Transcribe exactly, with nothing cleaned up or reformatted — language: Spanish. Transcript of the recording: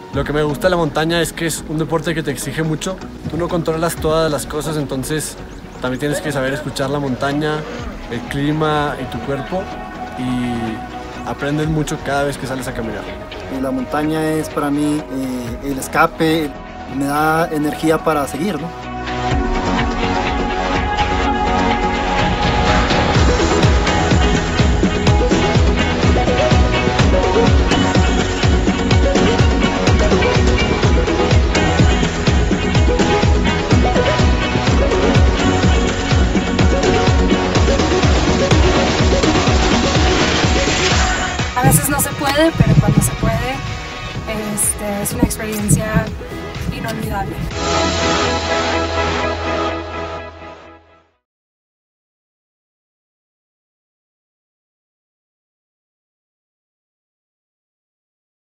Lo que me gusta de la montaña es que es un deporte que te exige mucho. Tú no controlas todas las cosas, entonces también tienes que saber escuchar la montaña, el clima y tu cuerpo, y aprendes mucho cada vez que sales a caminar. Y la montaña es para mí eh, el escape, me da energía para seguir, ¿no? A veces no se puede, pero cuando se puede, este, es una experiencia inolvidable.